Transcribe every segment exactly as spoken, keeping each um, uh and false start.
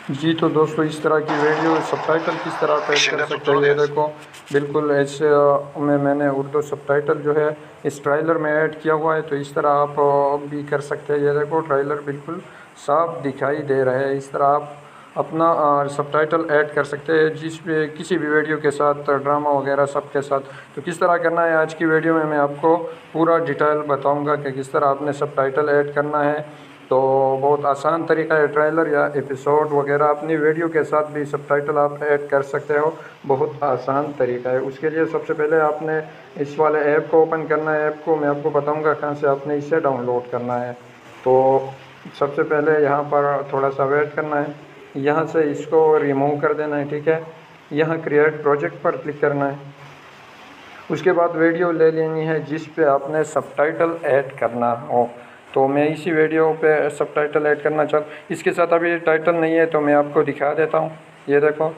जी तो दोस्तों, इस तरह की वीडियो सबटाइटल किस तरह आप ऐड कर सकते हैं, ये देखो बिल्कुल ऐसे अ, में मैंने उर्दू सबटाइटल जो है इस ट्रायलर में ऐड किया हुआ है। तो इस तरह आप अ, भी कर सकते हैं। ये देखो ट्रायलर बिल्कुल साफ दिखाई दे रहा है। इस तरह आप अपना सबटाइटल ऐड कर सकते हैं जिस पे किसी भी वीडियो के साथ, ड्रामा वगैरह सब के साथ। तो किस तरह करना है आज की वीडियो में मैं आपको पूरा डिटेल बताऊंगा कि किस तरह आपने सबटाइटल ऐड करना है। तो बहुत आसान तरीका है। ट्रेलर या एपिसोड वगैरह अपनी वीडियो के साथ भी सबटाइटल आप ऐड कर सकते हो। बहुत आसान तरीका है। उसके लिए सबसे पहले आपने इस वाले ऐप को ओपन करना है। ऐप को मैं आपको बताऊंगा कहाँ से आपने इसे डाउनलोड करना है। तो सबसे पहले यहाँ पर थोड़ा सा वेट करना है। यहाँ से इसको रिमूव कर देना है, ठीक है। यहाँ क्रिएट प्रोजेक्ट पर क्लिक करना है। उसके बाद वीडियो ले लेनी है जिस पे आपने सबटाइटल ऐड करना हो। तो मैं इसी वीडियो पे सबटाइटल ऐड करना चाहता हूँ। इसके साथ अभी टाइटल नहीं है तो मैं आपको दिखा देता हूँ। ये देखो,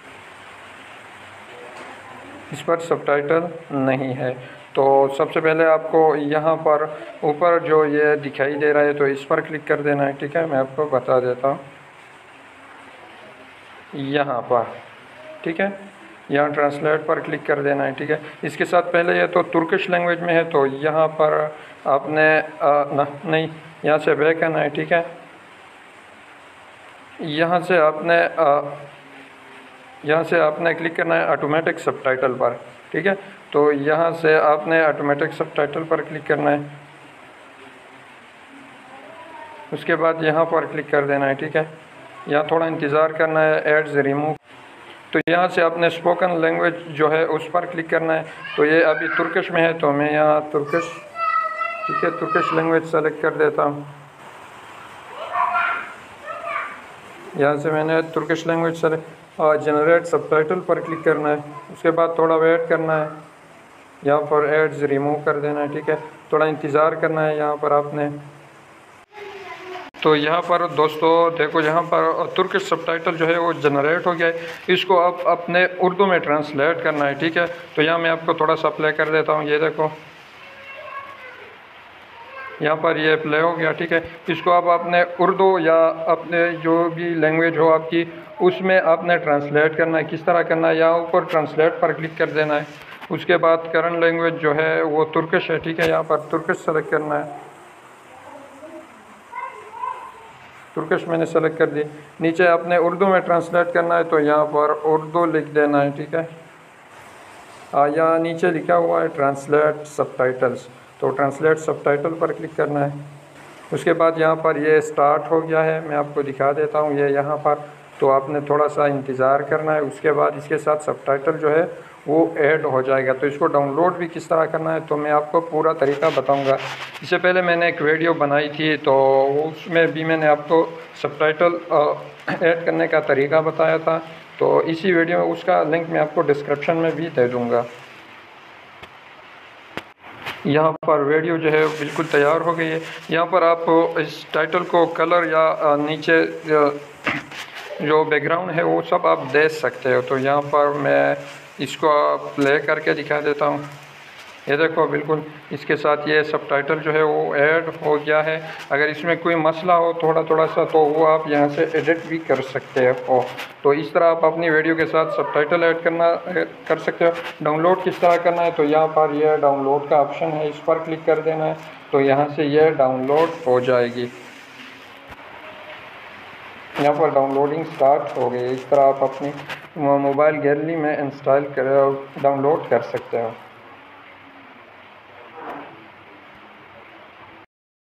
इस पर सबटाइटल नहीं है। तो सबसे पहले आपको यहाँ पर ऊपर जो ये दिखाई दे रहा है तो इस पर क्लिक कर देना है, ठीक है। मैं आपको बता देता हूँ यहाँ पर, ठीक है। यहाँ ट्रांसलेट पर क्लिक कर देना है, ठीक है। इसके साथ पहले ये तो तुर्किश लैंग्वेज में है तो यहाँ पर आपने आ, ना नहीं यहाँ से बैक आना है, ठीक है। यहाँ से आपने आ, यहाँ से आपने क्लिक करना है ऑटोमेटिक सबटाइटल पर, ठीक है। तो यहाँ से आपने ऑटोमेटिक सबटाइटल पर क्लिक करना है। उसके बाद यहाँ पर क्लिक कर देना है, ठीक है। यहाँ थोड़ा इंतज़ार करना है, एड्स रिमूव। तो यहाँ से आपने स्पोकन लैंग्वेज जो है उस पर क्लिक करना है। तो ये अभी तुर्किश में है तो मैं यहाँ तुर्किश, ठीक है, तुर्किश लैंग्वेज सेलेक्ट कर देता हूँ। यहाँ से मैंने तुर्किश लैंग्वेज सेलेक्ट और जनरेट सबटाइटल पर क्लिक करना है। उसके बाद थोड़ा वेट करना है। यहाँ पर एड्स रिमूव कर देना है, ठीक है। थोड़ा इंतज़ार करना है यहाँ पर आपने। तो यहाँ पर दोस्तों देखो, यहाँ पर तुर्किश सबटाइटल जो है वो जनरेट हो गया है। इसको आप अपने उर्दू में ट्रांसलेट करना है, ठीक है। तो यहाँ मैं आपको थोड़ा सा प्ले कर देता हूँ। ये देखो, यहाँ पर ये प्ले हो गया, ठीक है। इसको आप अपने उर्दू या अपने जो भी लैंग्वेज हो आपकी उसमें आपने ट्रांसलेट करना है। किस तरह करना है, यहाँ ऊपर ट्रांसलेट पर क्लिक कर देना है। उसके बाद करंट लैंग्वेज जो है वो तुर्किश है, ठीक है। यहाँ पर तुर्किश सेलेक्ट करना है। तुर्किश मैंने सेलेक्ट कर दी। नीचे आपने उर्दू में ट्रांसलेट करना है तो यहाँ पर उर्दू लिख देना है, ठीक है। यहाँ नीचे लिखा हुआ है ट्रांसलेट सबटाइटल्स, तो ट्रांसलेट सबटाइटल पर क्लिक करना है। उसके बाद यहाँ पर ये स्टार्ट हो गया है। मैं आपको दिखा देता हूँ ये यहाँ पर। तो आपने थोड़ा सा इंतज़ार करना है। उसके बाद इसके साथ सबटाइटल जो है वो ऐड हो जाएगा। तो इसको डाउनलोड भी किस तरह करना है तो मैं आपको पूरा तरीका बताऊंगा। इससे पहले मैंने एक वीडियो बनाई थी तो उसमें भी मैंने आपको सबटाइटल ऐड करने का तरीका बताया था। तो इसी वीडियो में उसका लिंक मैं आपको डिस्क्रिप्शन में भी दे दूँगा। यहाँ पर वीडियो जो है बिल्कुल तैयार हो गई है। यहाँ पर आप इस टाइटल को कलर या नीचे जो बैकग्राउंड है वो सब आप दे सकते हो। तो यहाँ पर मैं इसको प्ले करके दिखा देता हूँ। ये देखो, बिल्कुल इसके साथ ये सबटाइटल जो है वो ऐड हो गया है। अगर इसमें कोई मसला हो थोड़ा थोड़ा सा तो वो आप यहाँ से एडिट भी कर सकते हो। तो इस तरह आप अपनी वीडियो के साथ सबटाइटल ऐड करना कर सकते हो। डाउनलोड किस तरह करना है तो यहाँ पर यह डाउनलोड का ऑप्शन है, इस पर क्लिक कर देना है। तो यहाँ से यह डाउनलोड हो जाएगी। यहाँ पर डाउनलोडिंग स्टार्ट हो गई। इस तरह आप अपनी मोबाइल गैलरी में इंस्टॉल कर डाउनलोड कर सकते हो।